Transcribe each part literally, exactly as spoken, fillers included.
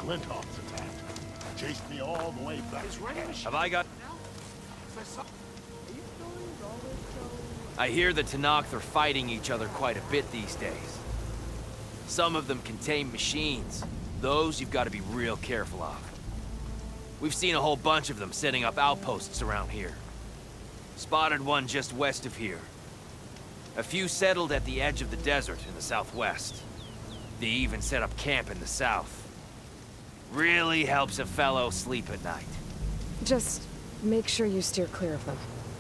Glinthawks attacked. Chased me all the way back. Have I got... I hear the Tenakth are fighting each other quite a bit these days. Some of them contain machines. Those you've got to be real careful of. We've seen a whole bunch of them setting up outposts around here. Spotted one just west of here. A few settled at the edge of the desert in the southwest. They even set up camp in the south. Really helps a fellow sleep at night. Just make sure you steer clear of them.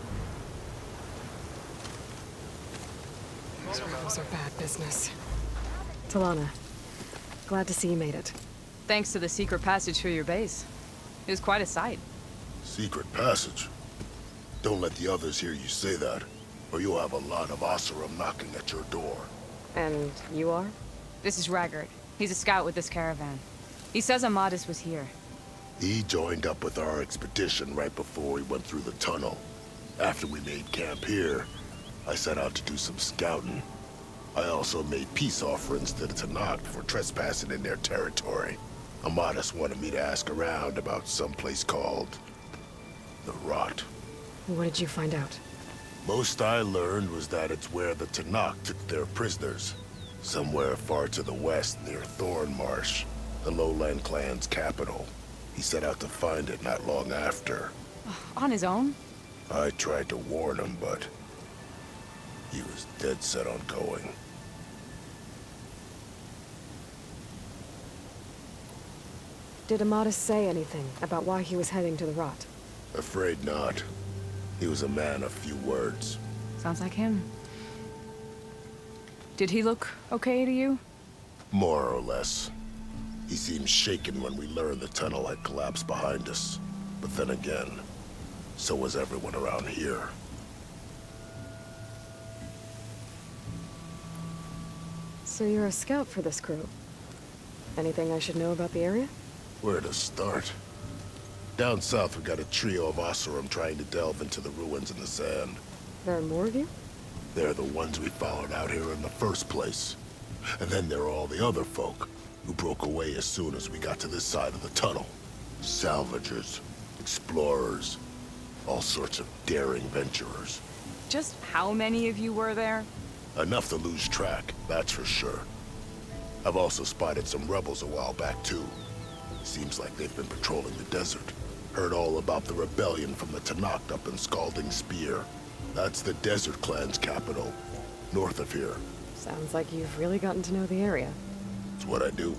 Those rebels are bad business. Talana, glad to see you made it. Thanks to the secret passage through your base. It was quite a sight. Secret passage? Don't let the others hear you say that, or you'll have a lot of Oseram knocking at your door. And you are? This is Raggard. He's a scout with this caravan. He says Amadis was here. He joined up with our expedition right before we went through the tunnel. After we made camp here, I set out to do some scouting. I also made peace offerings to the Tenakth for trespassing in their territory. Amadis wanted me to ask around about some place called... the Rot. What did you find out? Most I learned was that it's where the Tenakth took their prisoners. Somewhere far to the west near Thornmarsh, the Lowland clan's capital. He set out to find it not long after. On his own? I tried to warn him, but... he was dead set on going. Did Amadis say anything about why he was heading to the Rot? Afraid not. He was a man of few words. Sounds like him. Did he look okay to you? More or less. He seemed shaken when we learned the tunnel had collapsed behind us. But then again, so was everyone around here. So you're a scout for this crew. Anything I should know about the area? Where to start? Down south, we got a trio of Oseram trying to delve into the ruins in the sand. There are more of you? They're the ones we followed out here in the first place. And then there are all the other folk, who broke away as soon as we got to this side of the tunnel. Salvagers, explorers, all sorts of daring venturers. Just how many of you were there? Enough to lose track, that's for sure. I've also spotted some rebels a while back, too. Seems like they've been patrolling the desert. Heard all about the rebellion from the Tenakth up in Scalding Spear. That's the Desert Clan's capital, north of here. Sounds like you've really gotten to know the area. It's what I do.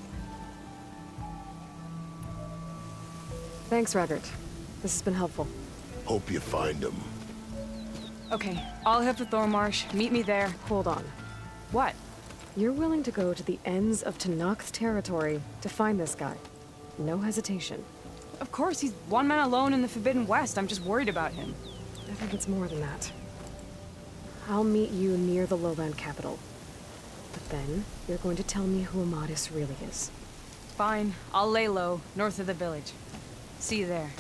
Thanks, Raggard. This has been helpful. Hope you find him. Okay, I'll head for Thornmarsh. Meet me there. Hold on. What? You're willing to go to the ends of Tenakth territory to find this guy. No hesitation. Of course, he's one man alone in the Forbidden West. I'm just worried about him. I think it's more than that. I'll meet you near the lowland capital. But then, you're going to tell me who Amadis really is. Fine. I'll lay low, north of the village. See you there.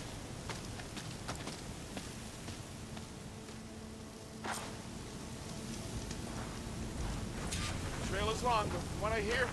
Trail is long, but from what I hear,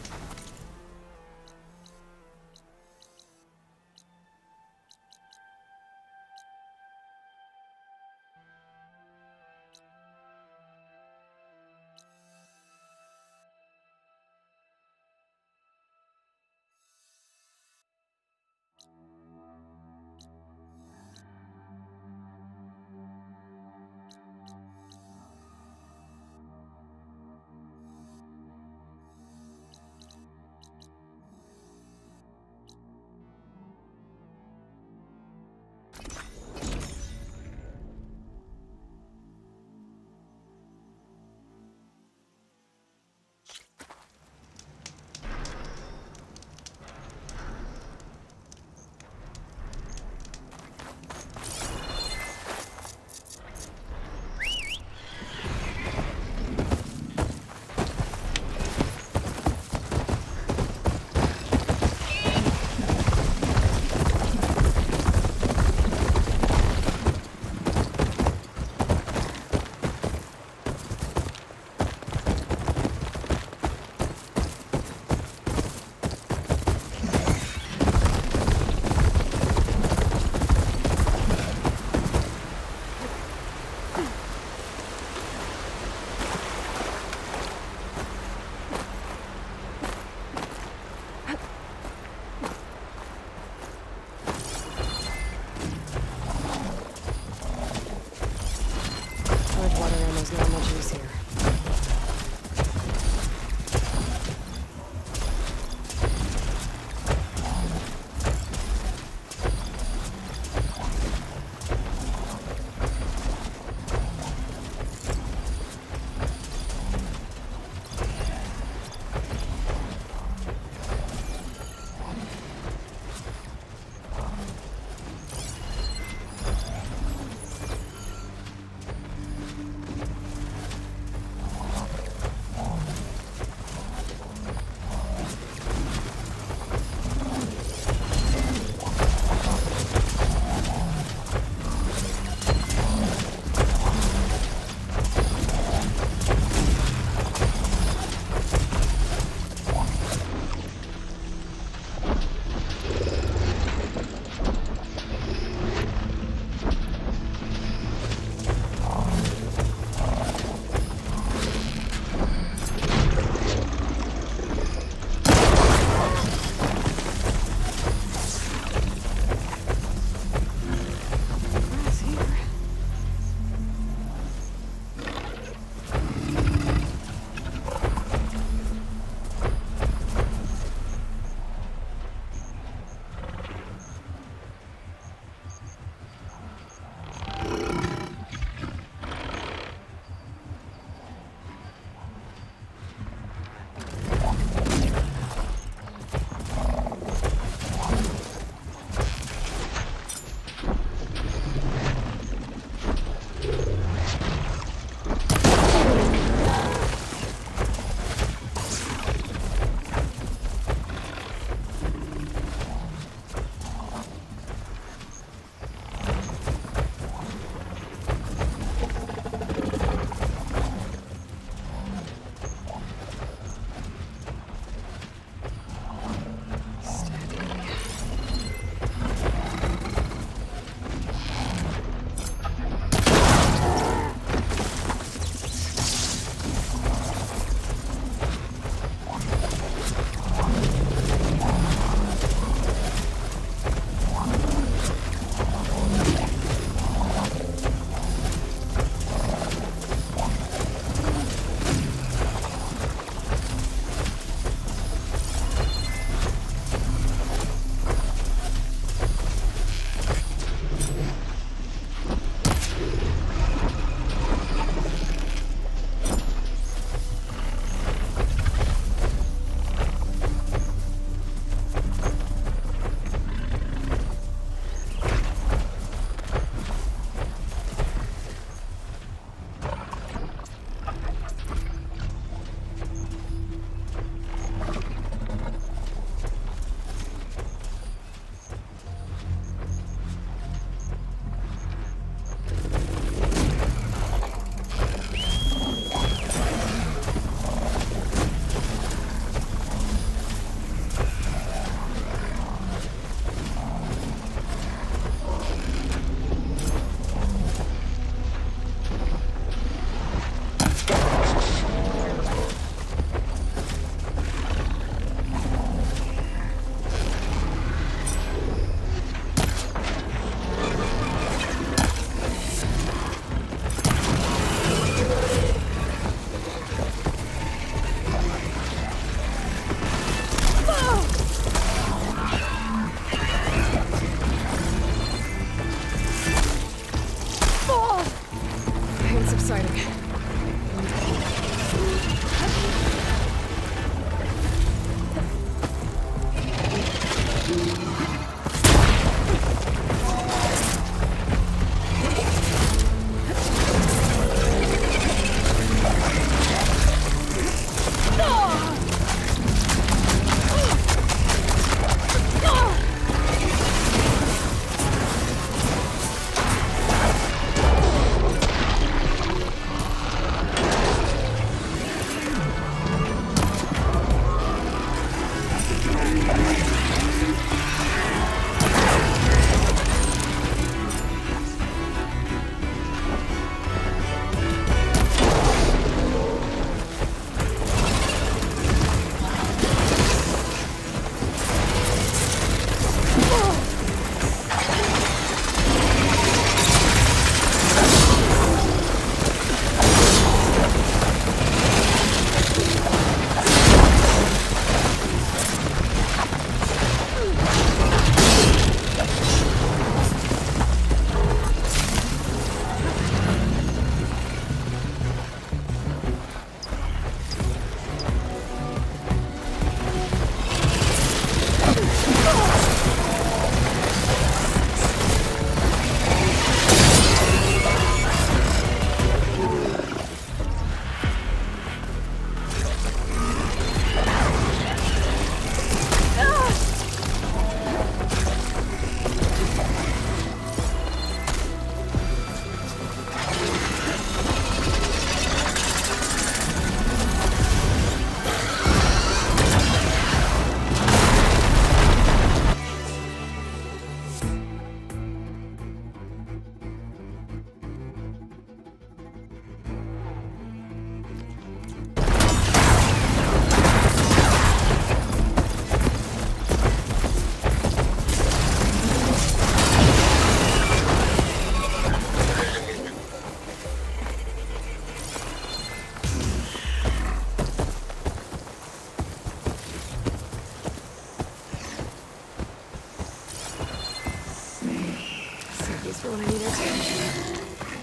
just for when I need it.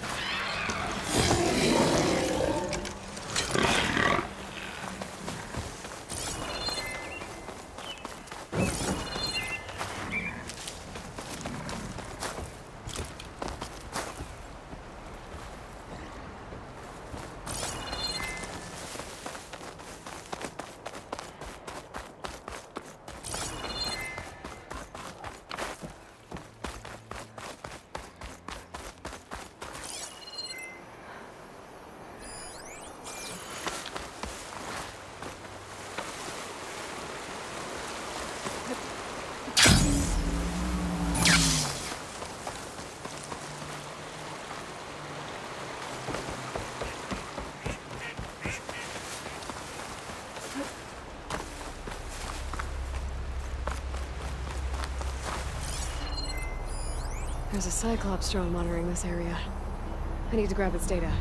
There's a Cyclops drone monitoring this area. I need to grab its data.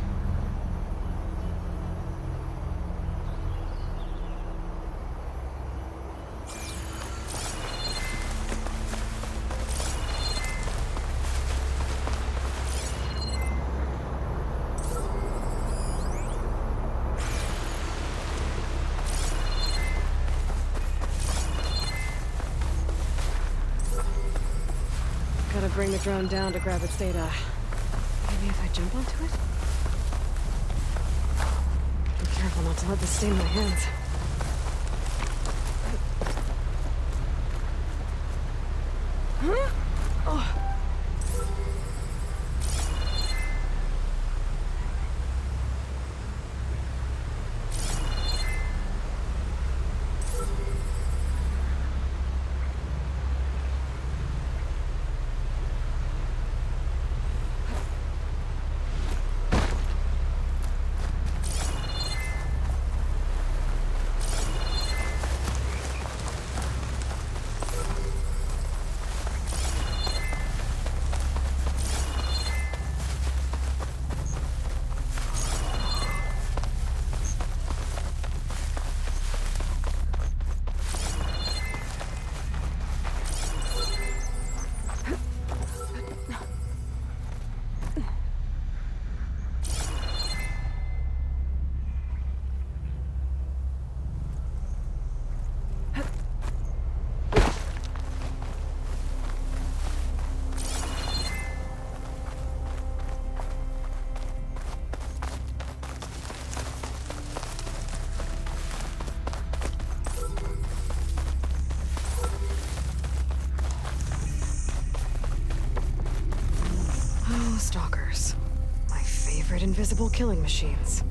Gotta bring the drone down to grab its data. Maybe if I jump onto it? Be careful not to let this stain my hands. Huh? Oh. Stalkers. My favorite invisible killing machines.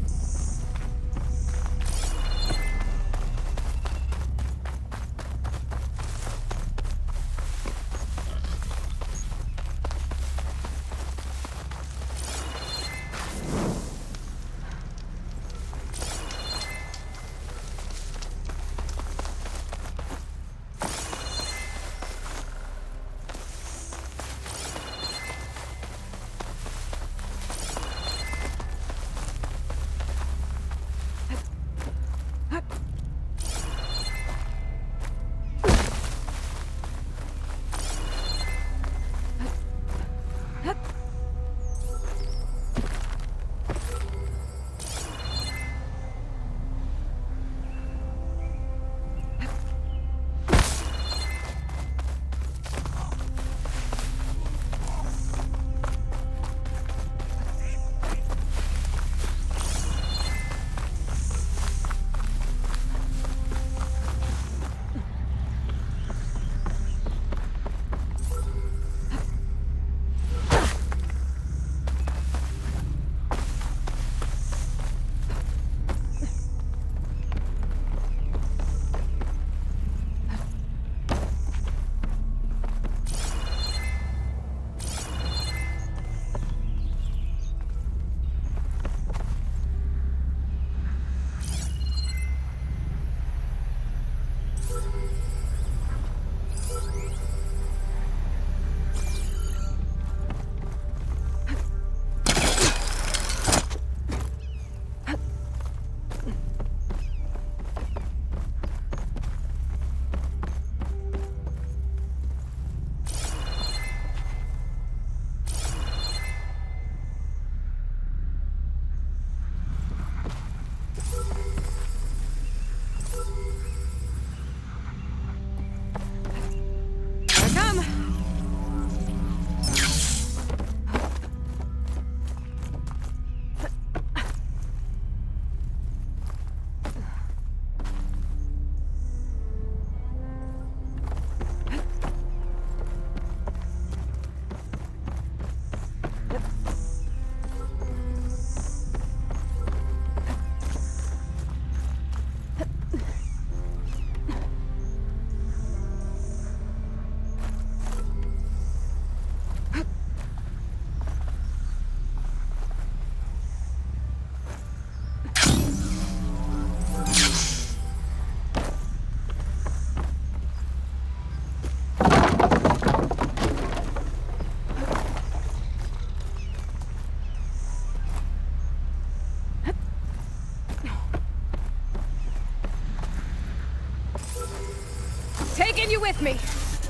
Taking you with me.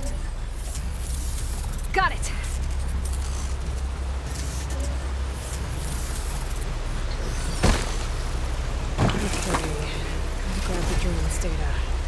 Got it. Okay. Gotta grab the drone's data.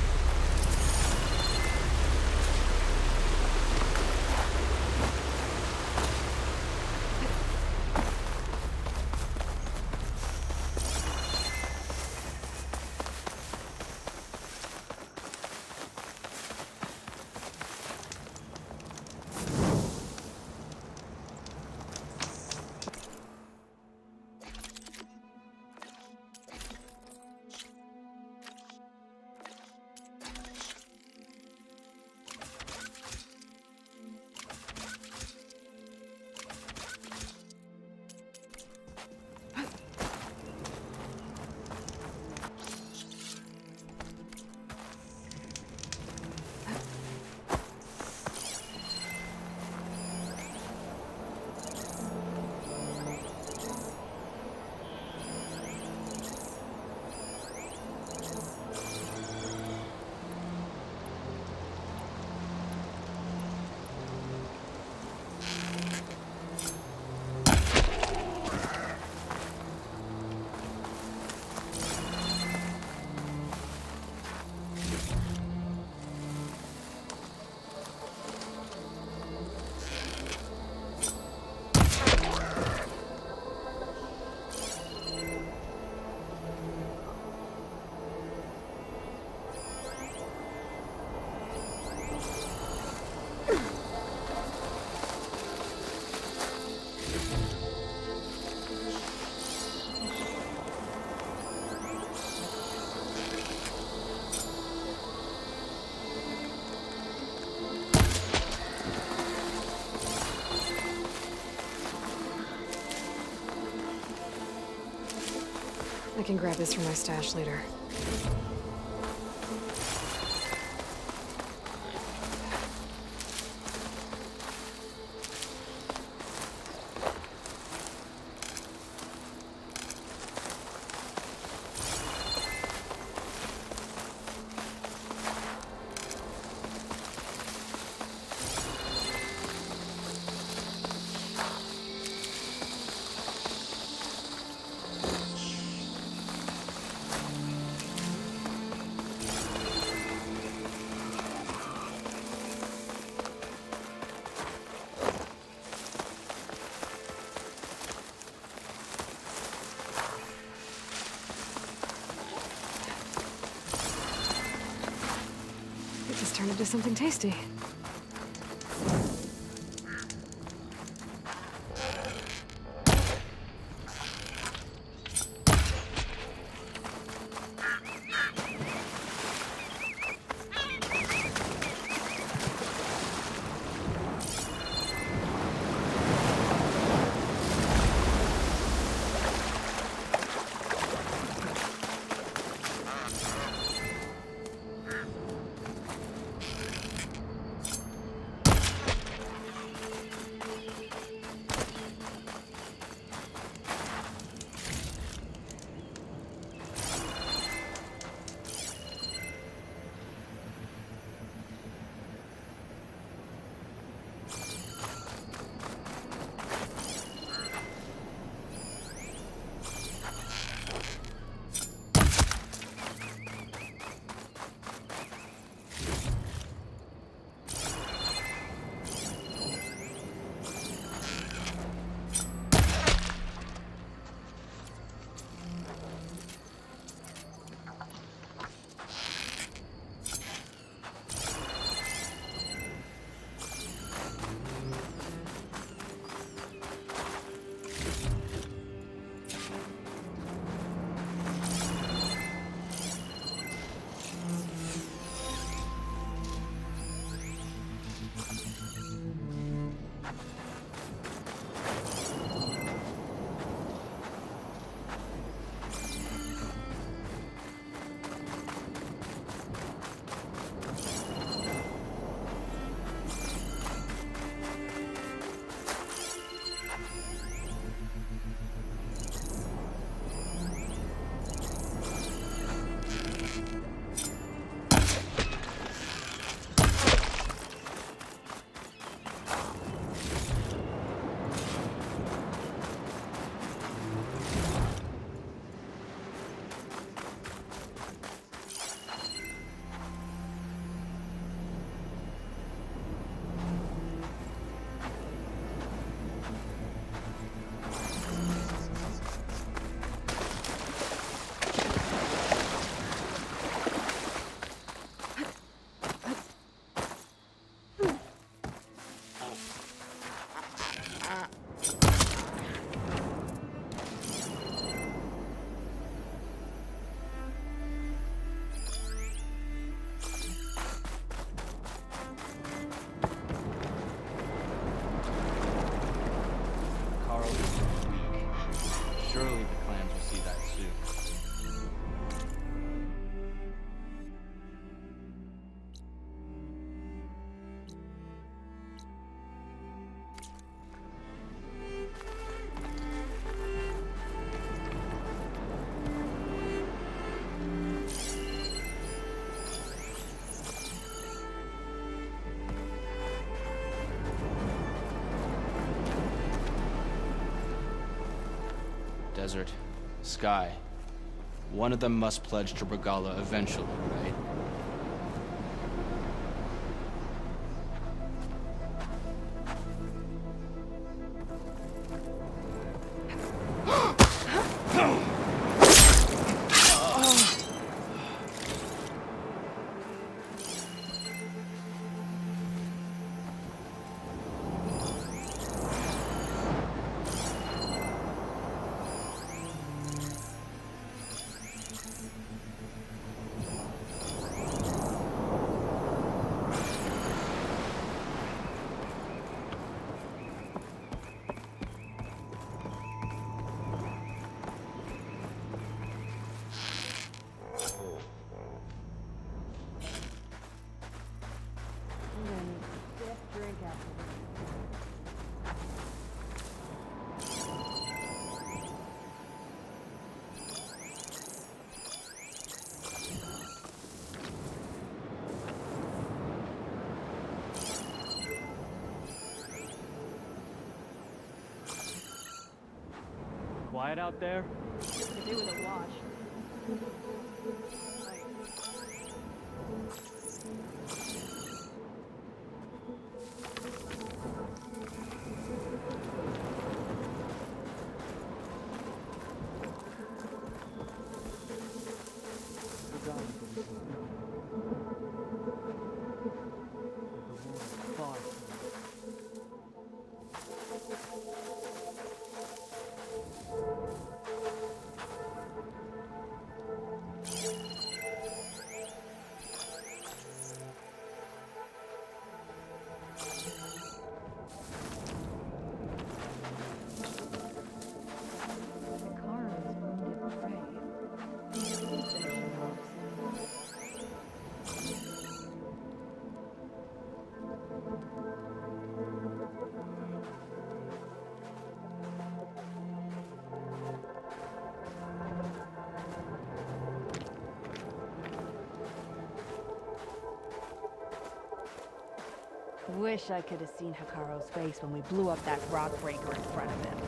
I can grab this from my stash later. It just turned into something tasty. Desert, Sky. One of them must pledge to Regalla eventually, right? Quiet out there? Could do with a watch. Wish I could have seen Hikaro's face when we blew up that rock breaker in front of him.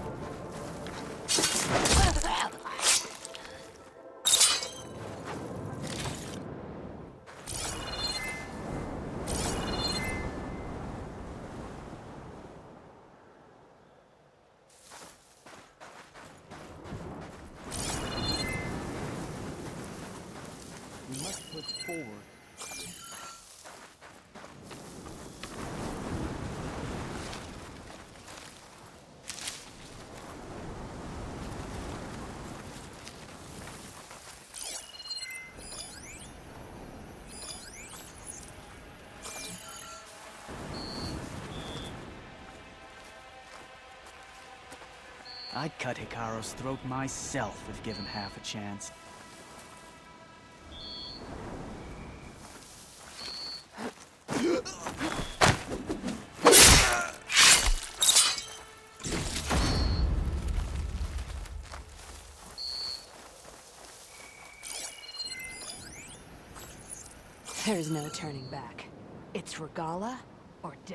We must push forward. I'd cut Hikaro's throat myself if given half a chance. There's no turning back. It's Regalla or death.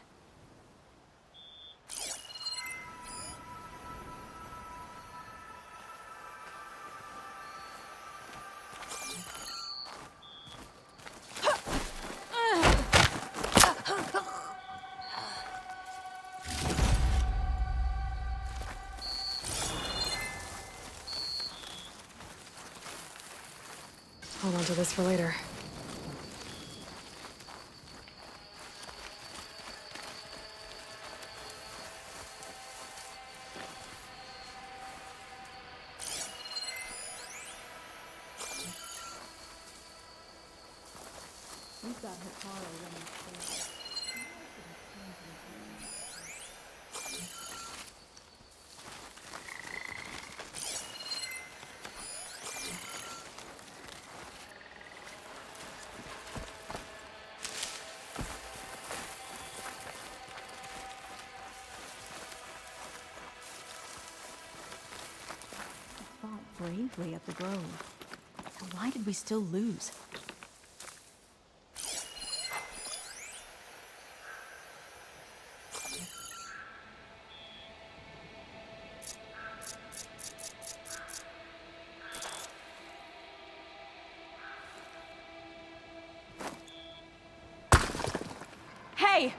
Hold on to this for later. We've got Hikaro running through. Fought bravely at the Grove. So why did we still lose? way!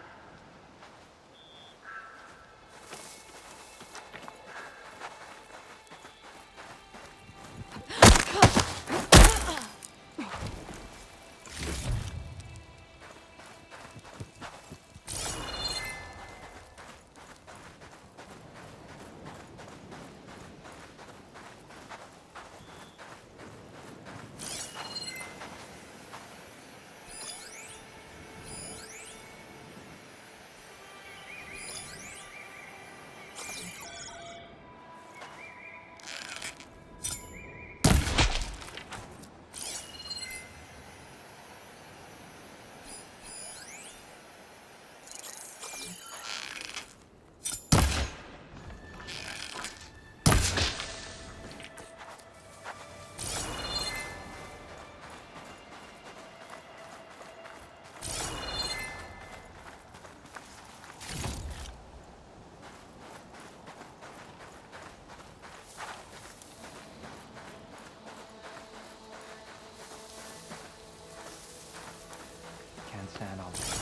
Can't stand all this.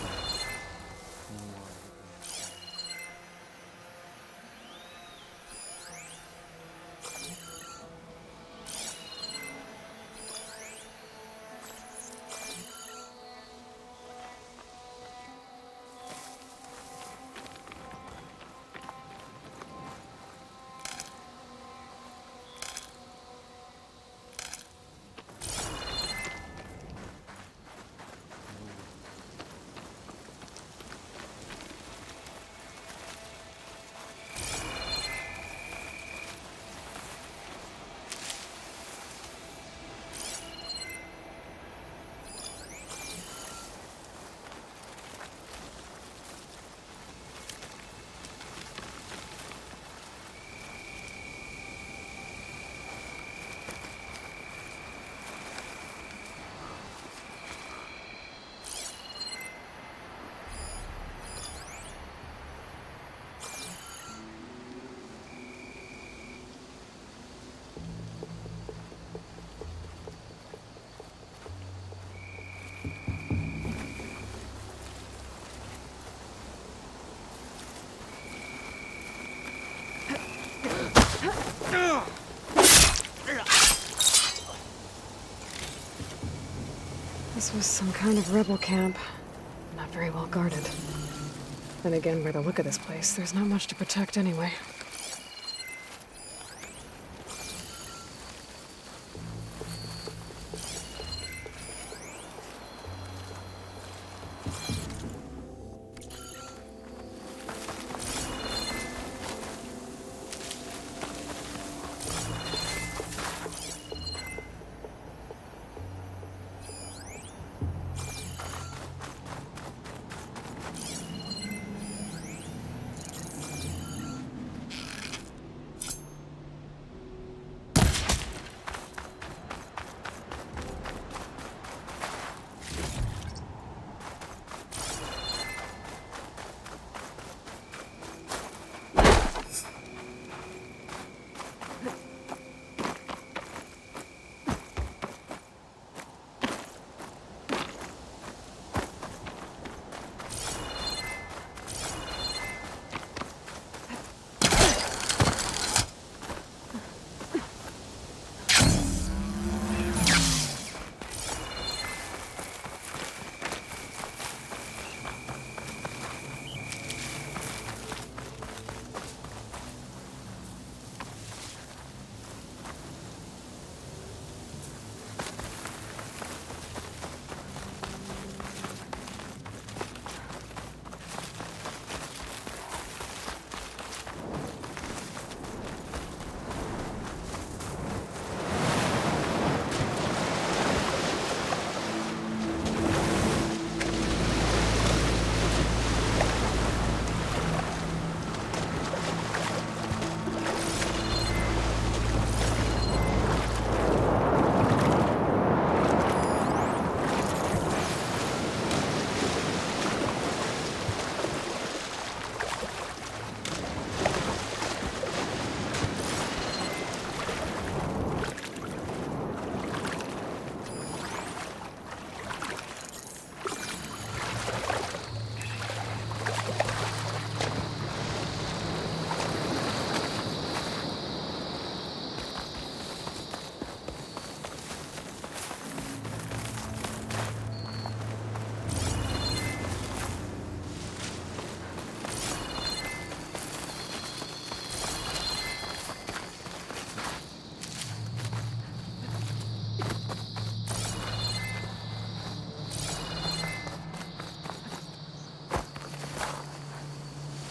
This was some kind of rebel camp. Not very well guarded. Then again, by the look of this place, there's not much to protect anyway.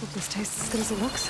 Hope this tastes as good as it looks.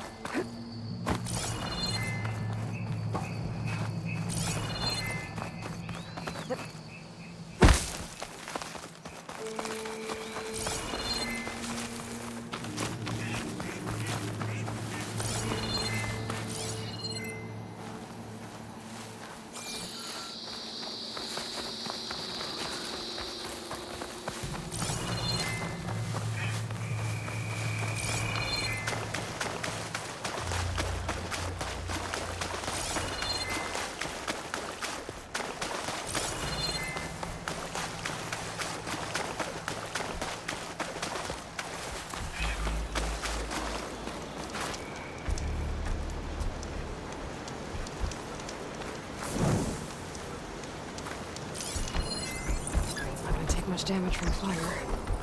Much damage from fire.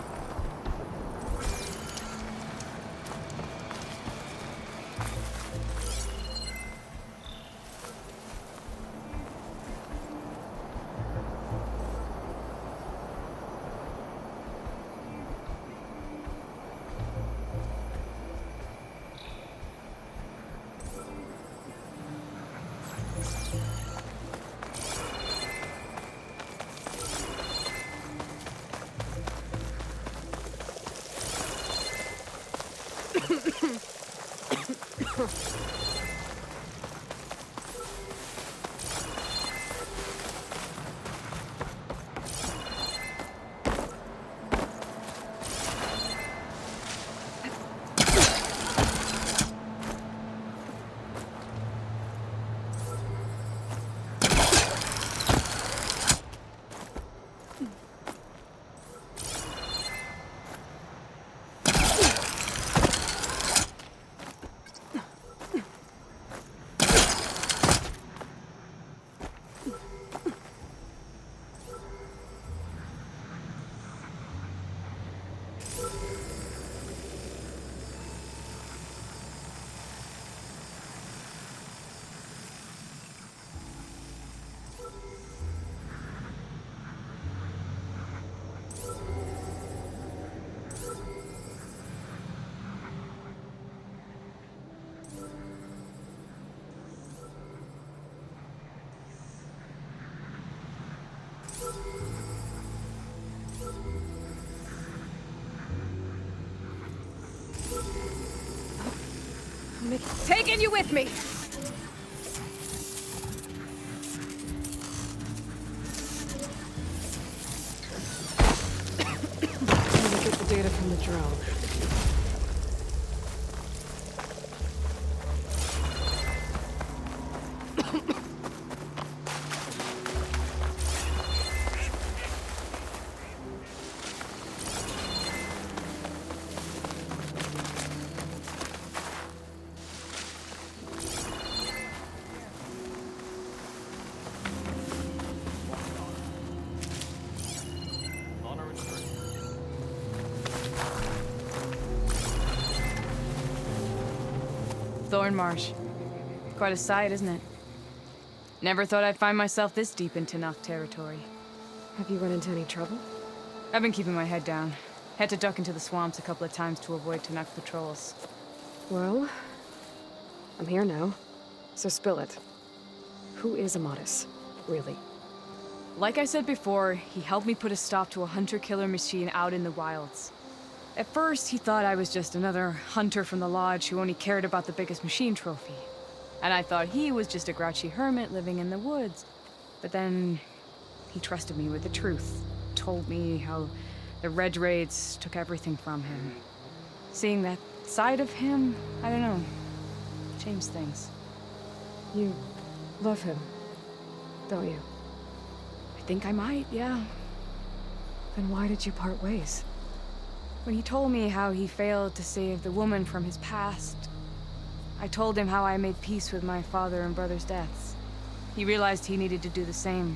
Taking you with me! I'm gonna get the data from the drone. Thornmarsh. Quite a sight, isn't it? Never thought I'd find myself this deep in Tenakth territory. Have you run into any trouble? I've been keeping my head down. Had to duck into the swamps a couple of times to avoid Tenakth patrols. Well, I'm here now, so spill it. Who is Amadis, really? Like I said before, he helped me put a stop to a hunter-killer machine out in the wilds. At first, he thought I was just another hunter from the Lodge who only cared about the biggest machine trophy. And I thought he was just a grouchy hermit living in the woods. But then, he trusted me with the truth. Told me how the Red Raids took everything from him. Seeing that side of him, I don't know, changed things. You love him, don't you? I think I might, yeah. Then why did you part ways? When he told me how he failed to save the woman from his past, I told him how I made peace with my father and brother's deaths. He realized he needed to do the same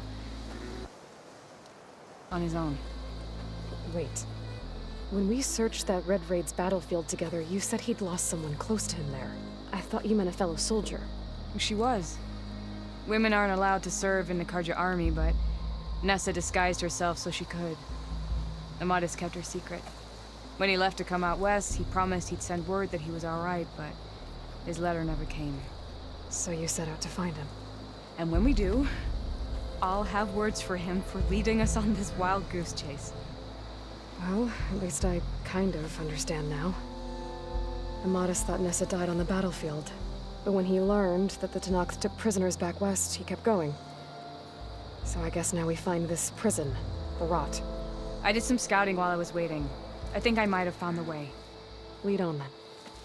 on his own. Wait. When we searched that Red Raid's battlefield together, you said he'd lost someone close to him there. I thought you meant a fellow soldier. She was. Women aren't allowed to serve in the Carja army, but Nessa disguised herself so she could. Amadis kept her secret. When he left to come out west, he promised he'd send word that he was alright, but his letter never came. So you set out to find him. And when we do, I'll have words for him for leading us on this wild goose chase. Well, at least I kind of understand now. Amadis thought Nessa died on the battlefield, but when he learned that the Tenakth took prisoners back west, he kept going. So I guess now we find this prison, the Rot. I did some scouting while I was waiting. I think I might have found the way. Lead on then.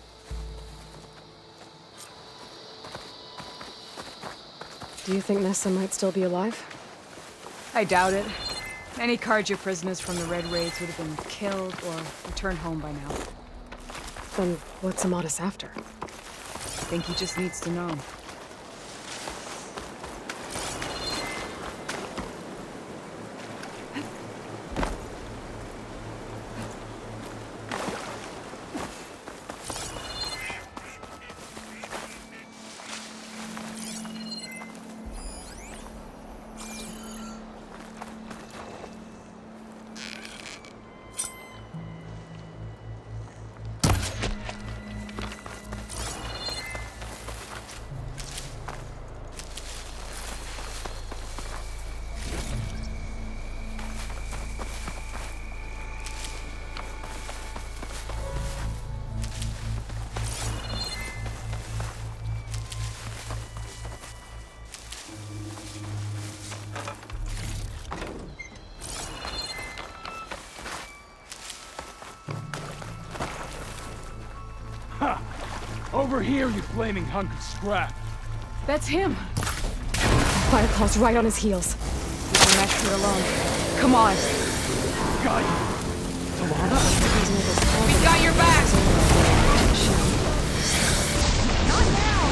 Do you think Nessa might still be alive? I doubt it. Any Carja prisoners from the Red Raids would have been killed or returned home by now. Then what's Amadis after? I think he just needs to know. Over here, you flaming hunk of scrap. That's him! Fireclaw's right on his heels. We can match it alone. Come on! Got you. Tawana? We got your back! Not now!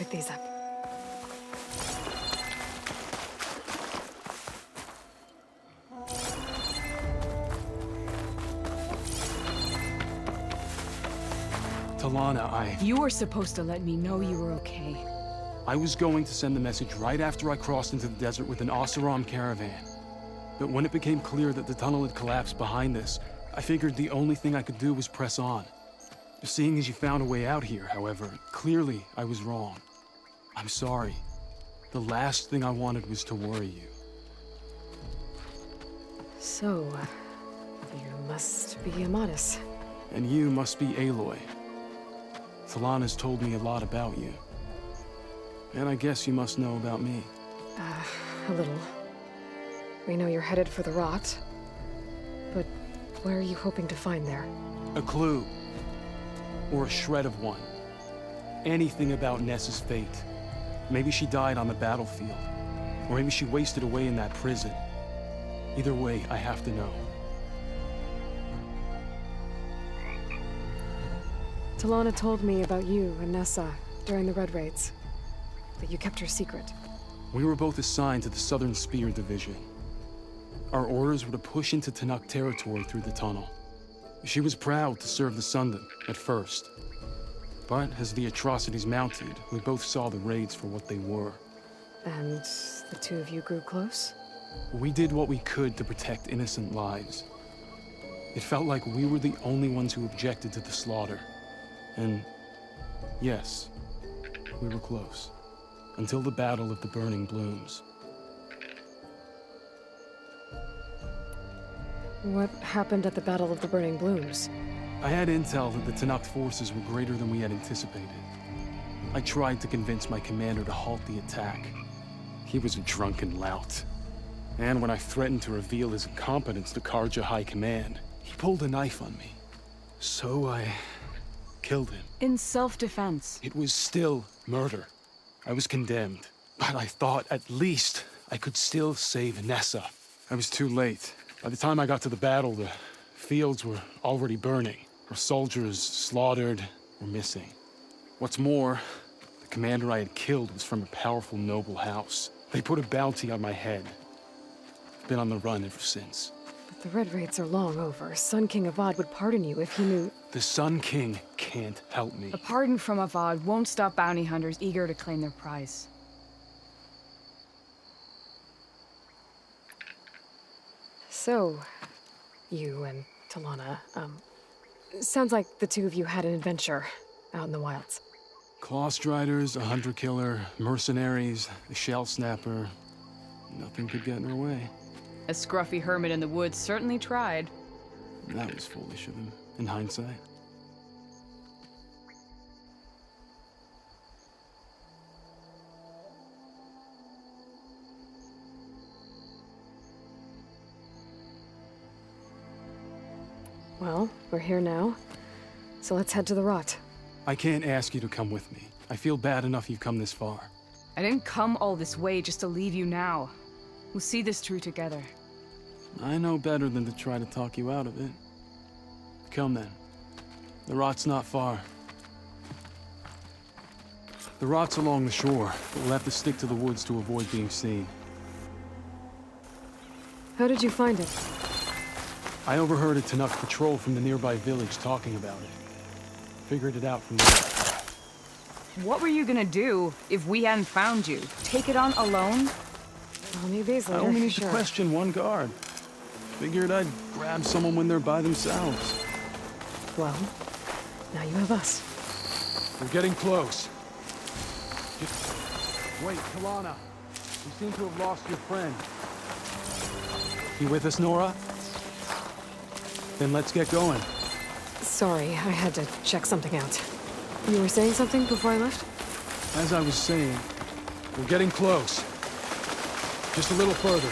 pick these up. Talana, I... You were supposed to let me know you were okay. I was going to send the message right after I crossed into the desert with an Oseram caravan. But when it became clear that the tunnel had collapsed behind this, I figured the only thing I could do was press on. Seeing as you found a way out here, however, clearly I was wrong. I'm sorry. The last thing I wanted was to worry you. So, uh, you must be Amadis. And you must be Aloy. Talana's told me a lot about you. And I guess you must know about me. Uh, a little. We know you're headed for the rot. But what are you hoping to find there? A clue. Or a shred of one. Anything about Nessa's fate. Maybe she died on the battlefield. Or maybe she wasted away in that prison. Either way, I have to know. Talana told me about you and Nessa during the Red Raids. But you kept her secret. We were both assigned to the Southern Spear Division. Our orders were to push into Tenakth territory through the tunnel. She was proud to serve the Sundom at first. But as the atrocities mounted, we both saw the raids for what they were. And the two of you grew close? We did what we could to protect innocent lives. It felt like we were the only ones who objected to the slaughter. And yes, we were close. Until the Battle of the Burning Blooms. What happened at the Battle of the Burning Blooms? I had intel that the Tenakth forces were greater than we had anticipated. I tried to convince my commander to halt the attack. He was a drunken lout. And when I threatened to reveal his incompetence to Karja High Command, he pulled a knife on me. So I killed him. In self-defense. It was still murder. I was condemned. But I thought at least I could still save Nessa. I was too late. By the time I got to the battle, the fields were already burning. Our soldiers slaughtered or missing. What's more, the commander I had killed was from a powerful noble house. They put a bounty on my head. I've been on the run ever since. But the Red Raids are long over. Sun King Avad would pardon you if he knew... The Sun King can't help me. A pardon from Avad won't stop bounty hunters eager to claim their prize. So, you and Talana, um... sounds like the two of you had an adventure out in the wilds. Clawstriders, a hunter-killer, mercenaries, a shell snapper. Nothing could get in our way. A scruffy hermit in the woods certainly tried. That was foolish of him, in hindsight. Well, we're here now, so let's head to the rot. I can't ask you to come with me. I feel bad enough you've come this far. I didn't come all this way just to leave you now. We'll see this through together. I know better than to try to talk you out of it. Come then. The rot's not far. The rot's along the shore, but we'll have to stick to the woods to avoid being seen. How did you find it? I overheard a Tenakth patrol from the nearby village talking about it. Figured it out from there. What were you gonna do if we hadn't found you? Take it on alone? I'll need these I later, only need sure. to question one guard. Figured I'd grab someone when they're by themselves. Well, now you have us. We're getting close. Just... Wait, Talana. You seem to have lost your friend. You with us, Nora? Then let's get going. Sorry, I had to check something out. You were saying something before I left? As I was saying, we're getting close. Just a little further.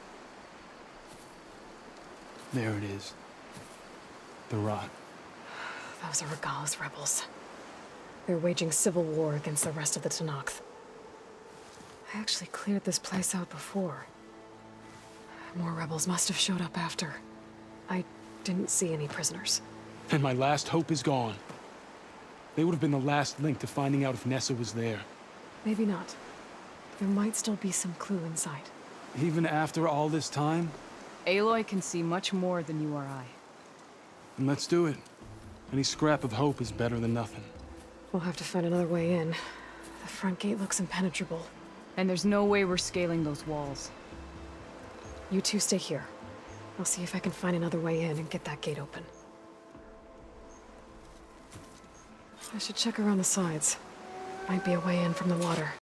There it is. The rot. Those are Regalla's rebels. They're waging civil war against the rest of the Tenakth. I actually cleared this place out before. More rebels must have showed up after. I didn't see any prisoners. And my last hope is gone. They would have been the last link to finding out if Nessa was there. Maybe not. There might still be some clue inside. Even after all this time? Aloy can see much more than you or I. Then let's do it. Any scrap of hope is better than nothing. We'll have to find another way in. The front gate looks impenetrable. And there's no way we're scaling those walls. You two stay here. I'll see if I can find another way in and get that gate open. I should check around the sides. Might be a way in from the water.